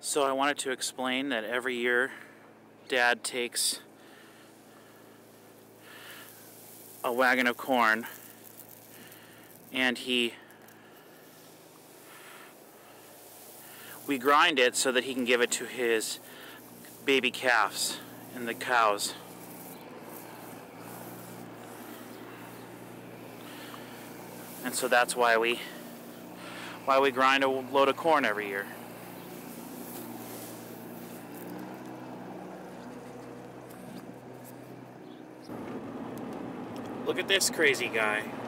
So I wanted to explain that every year Dad takes a wagon of corn and we grind it so that he can give it to his baby calves and the cows. And so that's why we grind a load of corn every year. Look at this crazy guy.